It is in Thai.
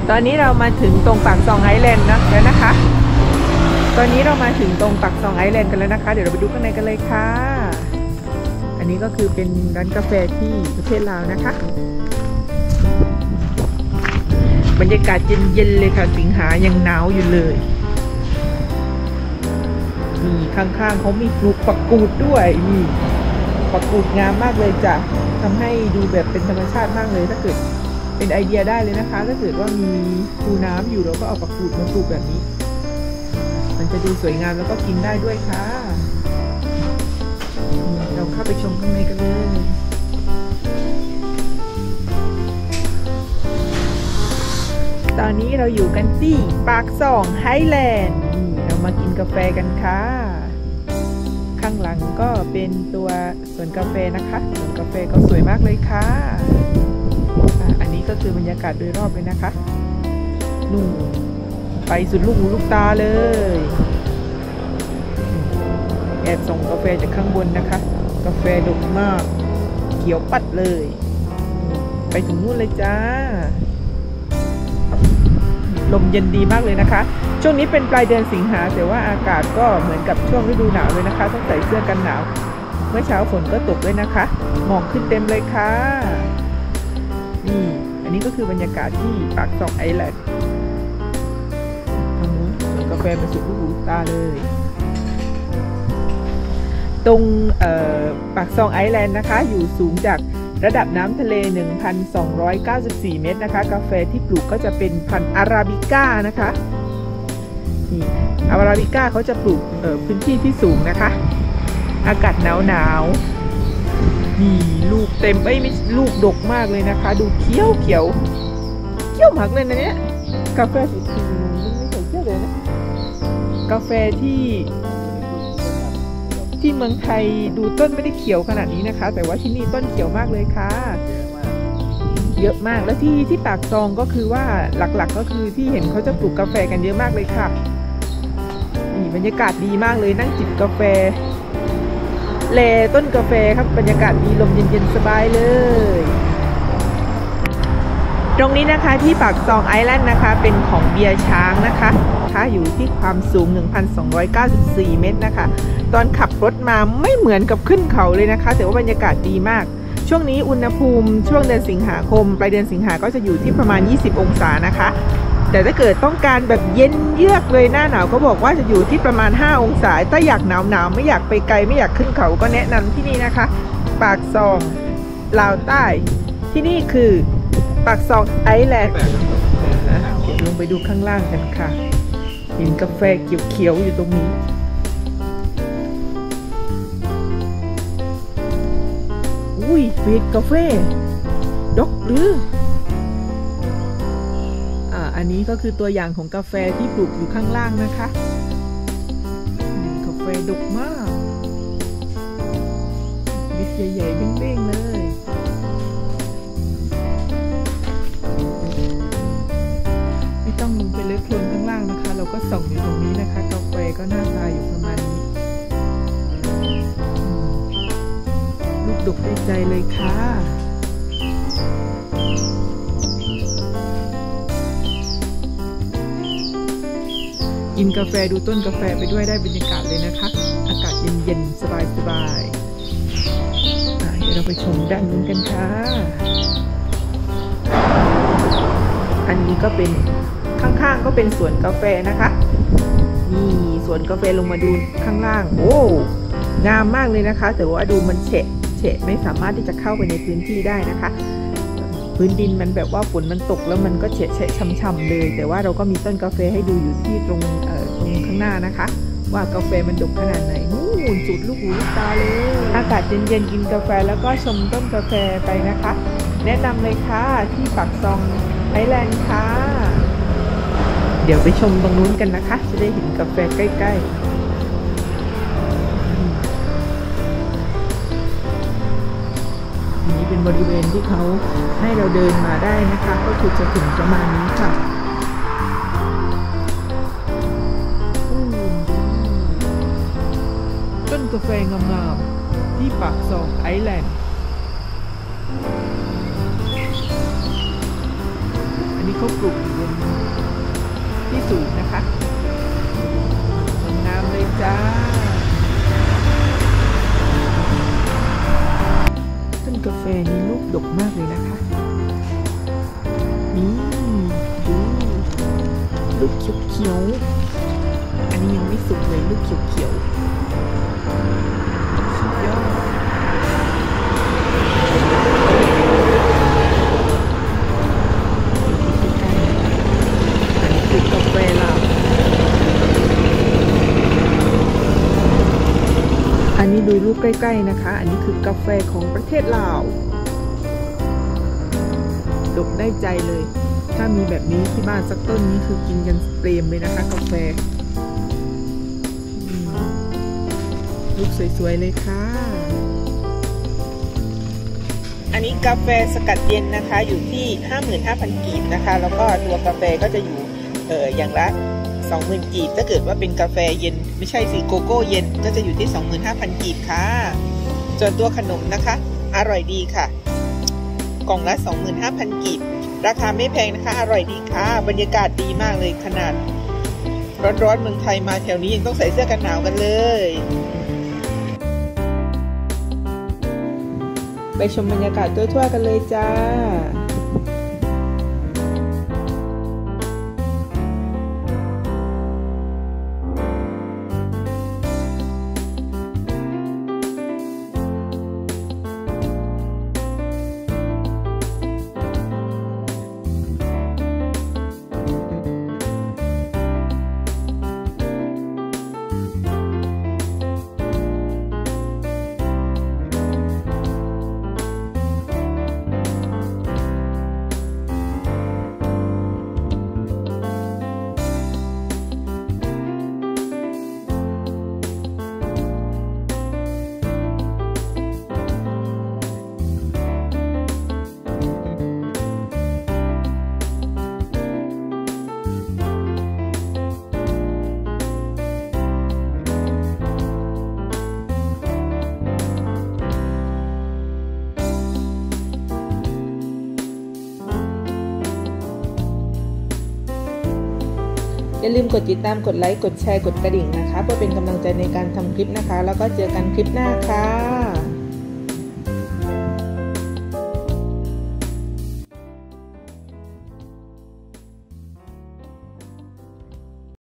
ตอนนี้เรามาถึงตรงปากซองไอแลนด์แล้วนะคะตอนนี้เรามาถึงตรงปากซองไอแลนด์กันแล้วนะคะเดี๋ยวเราไปดูข้างในกันเลยค่ะอันนี้ก็คือเป็นร้านกาแฟที่ประเทศลาวนะคะบรรยากาศเย็นๆเลยค่ะสิงหายังหนาวอยู่เลยนี่ข้างๆเขามีปลูกปักกูดด้วยนี่ปักกูดงามมากเลยจ้ะทำให้ดูแบบเป็นธรรมชาติมากเลยถ้าเกิดเป็นไอเดียได้เลยนะคะถ้าเกิดว่ามีคูน้ำอยู่เราก็เอาปักกูดมาปลูกแบบนี้มันจะดูสวยงามแล้วก็กินได้ด้วยค่ะเราเข้าไปชมข้างในกันเลยตอนนี้เราอยู่กันที่ปากซองไฮแลนด์เรามากินกาแฟกันค่ะข้างหลังก็เป็นตัวสวนกาแฟนะคะสวนกาแฟก็สวยมากเลยค่ะอันนี้ก็คือบรรยากาศโดยรอบเลยนะคะนู่นไปสุดลูกหูลูกตาเลยแอบส่งกาแฟจากข้างบนนะคะกาแฟดกมากเขียวปัดเลยไปถึงนู่นเลยจ้าลมเย็นดีมากเลยนะคะช่วงนี้เป็นปลายเดือนสิงหาแต่ว่าอากาศก็เหมือนกับช่วงฤดูหนาวเลยนะคะต้องใส่เสื้อกันหนาวเมื่อเช้าฝนก็ตกด้วยนะคะหมอกขึ้นเต็มเลยค่ะนี่อันนี้ก็คือบรรยากาศที่ปากซองไอแลนด์ทางนู้นสวนกาแฟเป็นสุดลูกหูตาเลยตรงปากซองไอแลนด์นะคะอยู่สูงจากระดับน้ำทะเล 1,294 เมตรนะคะกาแฟที่ปลูกก็จะเป็นพันธุ์อาราบิก้านะคะนี่อาราบิก้าเขาจะปลูกพื้นที่ที่สูงนะคะอากาศหนาวนี่ลูกเต็มไม่ลูกดกมากเลยนะคะดูเขียวมากเลยนะเนี่ยกาแฟสีเขียวไม่เคยเชื่อเลยนะกาแฟที่เมืองไทยดูต้นไม่ได้เขียวขนาดนี้นะคะแต่ว่าที่นี่ต้นเขียวมากเลยค่ะเยอะมากแล้วที่ปากซองก็คือว่าหลักๆก็คือที่เห็นเขาจะปลูกกาแฟกันเยอะมากเลยค่ะนี่บรรยากาศดีมากเลยนั่งจิบกาแฟแลต้นกาแฟครับบรรยากาศดีลมเย็นๆสบายเลยตรงนี้นะคะที่ปากซองไอแลนด์นะคะเป็นของเบียร์ช้างนะคะอยู่ที่ความสูง 1,294 เมตรนะคะตอนขับรถมาไม่เหมือนกับขึ้นเขาเลยนะคะแต่ว่าบรรยากาศดีมากช่วงนี้อุณหภูมิช่วงเดือนสิงหาคมปลายเดือนสิงหาก็จะอยู่ที่ประมาณ20องศานะคะแต่ถ้าเกิดต้องการแบบเย็นเยือกเลยหน้าหนาวก็บอกว่าจะอยู่ที่ประมาณ5องศาถ้าอยากหนาวไม่อยากไปไกลไม่อยากขึ้นเขาก็แนะนำที่นี่นะคะปากซองลาวใต้ที่นี่คือปากซองไอแลนด์เดี๋ยวลงไปดูข้างล่างกันค่ะเห็นกาแฟเขียวๆอยู่ตรงนี้อุ้ยเวทกาแฟดอกหรืออันนี้ก็คือตัวอย่างของกาแฟที่ปลูกอยู่ข้างล่างนะคะกาแฟดกมากเม็ดใหญ่ๆเบ้งๆเลยไม่ต้องลงไปเลือกโคลนข้างล่างนะคะเราก็ส่องอยู่ตรงนี้นะคะกาแฟก็หน้าตาอยู่ประมาณนี้ลูกดกได้ใจเลยค่ะกินกาแฟดูต้นกาแฟไปด้วยได้บรรยากาศเลยนะคะอากาศเย็นๆสบายๆเดี๋ยวเราไปชมด้านนู้นกันค่ะอันนี้ก็เป็นข้างๆก็เป็นสวนกาแฟนะคะนี่สวนกาแฟลงมาดูข้างล่างโอ้งามมากเลยนะคะแต่ว่าดูมันเฉะไม่สามารถที่จะเข้าไปในพื้นที่ได้นะคะพื้นดินมันแบบว่าฝนมันตกแล้วมันก็เฉะช่ำๆเลยแต่ว่าเราก็มีต้นกาแฟให้ดูอยู่ที่ตรงข้างหน้านะคะว่ากาแฟมันดกขนาดไหนนู่นสุดลูกหูลูกตาเลยอากาศเย็นๆกินกาแฟแล้วก็ชมต้นกาแฟไปนะคะแนะนำเลยค่ะที่ปากซองไอแลนด์ค่ะเดี๋ยวไปชมตรงนู้นกันนะคะจะได้เห็นกาแฟใกล้ๆนี่เป็นบริเวณที่เขาให้เราเดินมาได้นะคะก็คือจะถึงประมาณนี้ค่ะต้นกาแฟงามๆที่ปากซองไอแลนด์นนี้เขาปลูกอยู่บนที่สูงนะคะงามเลยจ้าต้นกาแฟนี้ลูกดกมากเลยนะคะนี่ดูลูกเขียวๆอันนี้ยังไม่สุกเลยลูกเขียวๆสุดยอดกาแฟลาวอันนี้ดูรูปใกล้ๆนะคะอันนี้คือกาแฟของประเทศลาวดกได้ใจเลยถ้ามีแบบนี้ที่บ้านสักต้นนี้คือกินกันเปรมเลยนะคะกาแฟลูกสวยๆเลยค่ะอันนี้กาแฟสกัดเย็นนะคะอยู่ที่ 55,000 กีบนะคะแล้วก็ตัวกาแฟก็จะอยู่อย่างละ 20,000 กีบถ้าเกิดว่าเป็นกาแฟเย็นไม่ใช่สิโกโก้เย็นก็จะอยู่ที่ 25,000 กีบค่ะส่วนตัวขนมนะคะอร่อยดีค่ะกล่องละ 25,000 กีบราคาไม่แพงนะคะอร่อยดีค่ะบรรยากาศดีมากเลยขนาดร้อนๆเมืองไทยมาแถวนี้ยังต้องใส่เสื้อกันหนาวกันเลยไปชมบรรยากาศทั่วๆกันเลยจ้าอย่าลืมกดติดตามกดไลค์กดแชร์กดกระดิ่งนะคะเพื่อเป็นกำลังใจในการทำคลิปนะคะแล้วก็เจอกันคลิปหน้าค่ะ